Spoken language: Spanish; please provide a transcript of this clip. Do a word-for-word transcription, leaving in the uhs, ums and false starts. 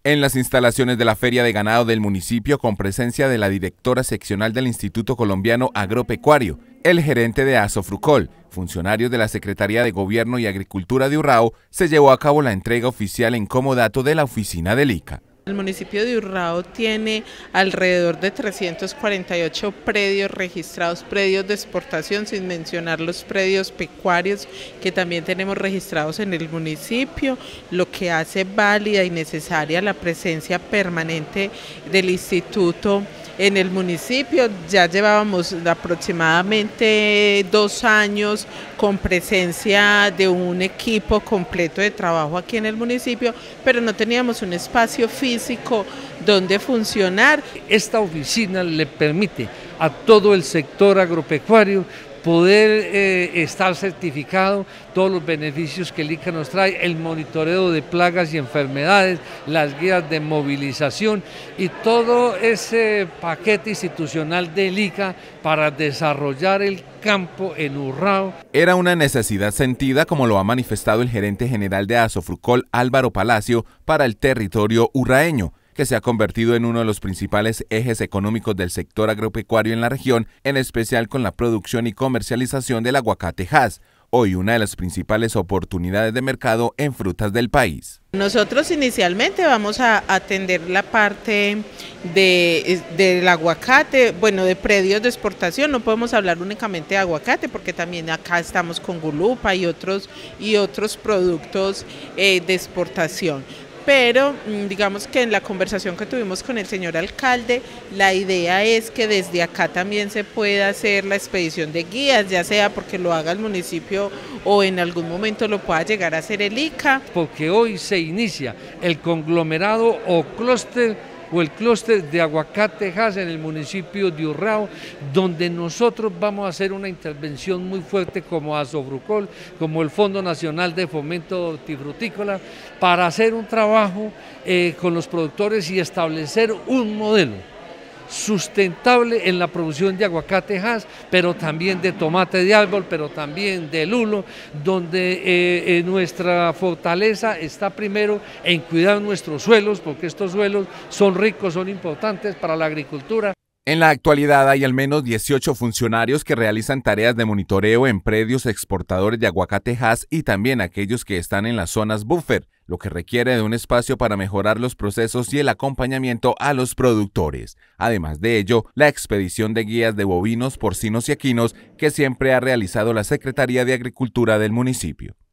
En las instalaciones de la Feria de Ganado del municipio, con presencia de la directora seccional del Instituto Colombiano Agropecuario, el gerente de Asofrucol, funcionarios de la Secretaría de Gobierno y Agricultura de Urrao, se llevó a cabo la entrega oficial en comodato de la oficina del I C A. El municipio de Urrao tiene alrededor de trescientos cuarenta y ocho predios registrados, predios de exportación, sin mencionar los predios pecuarios que también tenemos registrados en el municipio, lo que hace válida y necesaria la presencia permanente del instituto en el municipio. Ya llevábamos aproximadamente dos años con presencia de un equipo completo de trabajo aquí en el municipio, pero no teníamos un espacio físico donde funcionar. Esta oficina le permite a todo el sector agropecuario poder eh, estar certificado, todos los beneficios que el I C A nos trae, el monitoreo de plagas y enfermedades, las guías de movilización y todo ese paquete institucional del I C A para desarrollar el campo en Urrao. Era una necesidad sentida, como lo ha manifestado el gerente general de Asofrucol, Álvaro Palacio, para el territorio urraeño, que se ha convertido en uno de los principales ejes económicos del sector agropecuario en la región, en especial con la producción y comercialización del aguacate Hass, hoy una de las principales oportunidades de mercado en frutas del país. Nosotros inicialmente vamos a atender la parte de, del aguacate, bueno, de predios de exportación. No podemos hablar únicamente de aguacate porque también acá estamos con gulupa y otros, y otros productos eh, de exportación. Pero digamos que en la conversación que tuvimos con el señor alcalde, la idea es que desde acá también se pueda hacer la expedición de guías, ya sea porque lo haga el municipio o en algún momento lo pueda llegar a hacer el I C A. Porque hoy se inicia el conglomerado o clúster o el clúster de aguacate Hass en el municipio de Urrao, donde nosotros vamos a hacer una intervención muy fuerte como Asofrucol, como el Fondo Nacional de Fomento Hortifrutícola, para hacer un trabajo eh, con los productores y establecer un modelo sustentable en la producción de aguacate Hass, pero también de tomate de árbol, pero también de lulo, donde eh, eh, nuestra fortaleza está primero en cuidar nuestros suelos, porque estos suelos son ricos, son importantes para la agricultura. En la actualidad hay al menos dieciocho funcionarios que realizan tareas de monitoreo en predios exportadores de aguacate Hass y también aquellos que están en las zonas buffer, lo que requiere de un espacio para mejorar los procesos y el acompañamiento a los productores. Además de ello, la expedición de guías de bovinos, porcinos y equinos que siempre ha realizado la Secretaría de Agricultura del municipio.